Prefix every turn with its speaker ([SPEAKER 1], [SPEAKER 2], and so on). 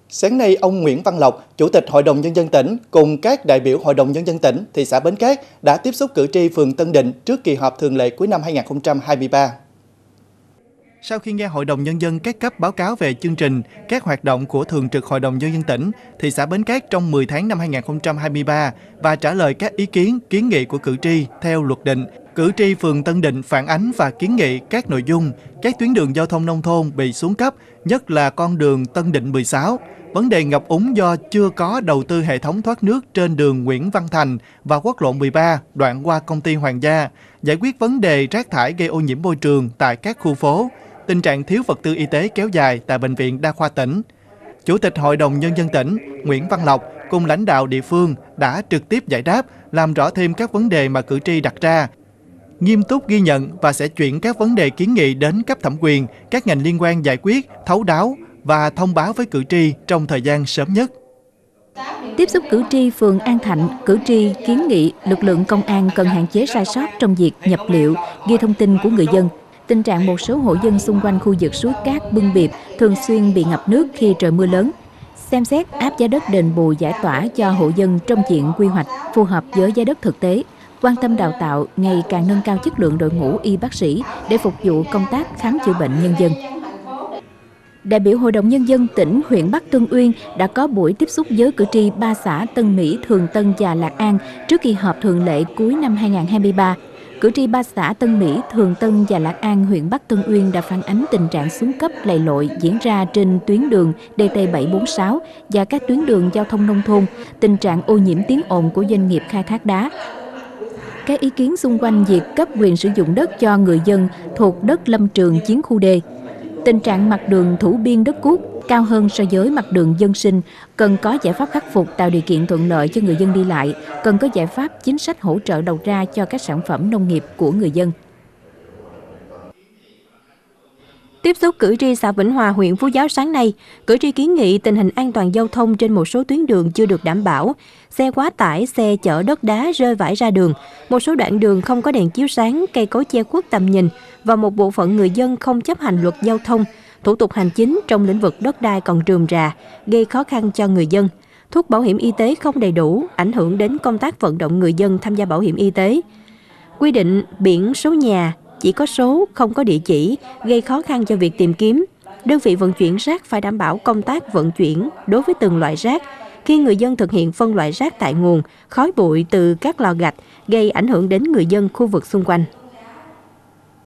[SPEAKER 1] Sáng nay, ông Nguyễn Văn Lộc, Chủ tịch Hội đồng Nhân dân tỉnh cùng các đại biểu Hội đồng Nhân dân tỉnh, thị xã Bến Cát đã tiếp xúc cử tri phường Tân Định trước kỳ họp thường lệ cuối năm 2023. Sau khi nghe Hội đồng Nhân dân các cấp báo cáo về chương trình, các hoạt động của Thường trực Hội đồng Nhân dân tỉnh, thị xã Bến Cát trong 10 tháng năm 2023 và trả lời các ý kiến, kiến nghị của cử tri theo luật định, cử tri phường Tân Định phản ánh và kiến nghị các nội dung, các tuyến đường giao thông nông thôn bị xuống cấp, nhất là con đường Tân Định 16, vấn đề ngập úng do chưa có đầu tư hệ thống thoát nước trên đường Nguyễn Văn Thành và quốc lộ 13 đoạn qua công ty Hoàng gia, giải quyết vấn đề rác thải gây ô nhiễm môi trường tại các khu phố, tình trạng thiếu vật tư y tế kéo dài tại Bệnh viện Đa khoa tỉnh. Chủ tịch Hội đồng Nhân dân tỉnh Nguyễn Văn Lộc cùng lãnh đạo địa phương đã trực tiếp giải đáp, làm rõ thêm các vấn đề mà cử tri đặt ra, nghiêm túc ghi nhận và sẽ chuyển các vấn đề kiến nghị đến cấp thẩm quyền, các ngành liên quan giải quyết, thấu đáo và thông báo với cử tri trong thời gian sớm nhất.
[SPEAKER 2] Tiếp xúc cử tri phường An Thạnh, cử tri kiến nghị lực lượng công an cần hạn chế sai sót trong việc nhập liệu, ghi thông tin của người dân. Tình trạng một số hộ dân xung quanh khu vực suối cát Bưng Biệp thường xuyên bị ngập nước khi trời mưa lớn. Xem xét áp giá đất đền bù giải tỏa cho hộ dân trong diện quy hoạch phù hợp với giá đất thực tế. Quan tâm đào tạo ngày càng nâng cao chất lượng đội ngũ y bác sĩ để phục vụ công tác khám chữa bệnh nhân dân. Đại biểu Hội đồng Nhân dân tỉnh, huyện Bắc Tân Uyên đã có buổi tiếp xúc với cử tri 3 xã Tân Mỹ, Thường Tân và Lạc An trước kỳ họp thường lệ cuối năm 2023. Cử tri 3 xã Tân Mỹ, Thường Tân và Lạc An, huyện Bắc Tân Uyên đã phản ánh tình trạng xuống cấp lầy lội diễn ra trên tuyến đường DT746 và các tuyến đường giao thông nông thôn, tình trạng ô nhiễm tiếng ồn của doanh nghiệp khai thác đá. Các ý kiến xung quanh việc cấp quyền sử dụng đất cho người dân thuộc đất lâm trường chiến khu D. Tình trạng mặt đường Thủ Biên Đất Cuốc cao hơn so với mặt đường dân sinh, cần có giải pháp khắc phục tạo điều kiện thuận lợi cho người dân đi lại, cần có giải pháp chính sách hỗ trợ đầu ra cho các sản phẩm nông nghiệp của người dân.
[SPEAKER 3] Tiếp xúc cử tri xã Vĩnh Hòa, huyện Phú Giáo sáng nay, cử tri kiến nghị tình hình an toàn giao thông trên một số tuyến đường chưa được đảm bảo, xe quá tải, xe chở đất đá rơi vãi ra đường, một số đoạn đường không có đèn chiếu sáng, cây cối che khuất tầm nhìn và một bộ phận người dân không chấp hành luật giao thông, thủ tục hành chính trong lĩnh vực đất đai còn rườm rà, gây khó khăn cho người dân. Thuốc bảo hiểm y tế không đầy đủ, ảnh hưởng đến công tác vận động người dân tham gia bảo hiểm y tế. Quy định biển số nhà chỉ có số, không có địa chỉ, gây khó khăn cho việc tìm kiếm. Đơn vị vận chuyển rác phải đảm bảo công tác vận chuyển đối với từng loại rác. Khi người dân thực hiện phân loại rác tại nguồn, khói bụi từ các lò gạch gây ảnh hưởng đến người dân khu vực xung quanh.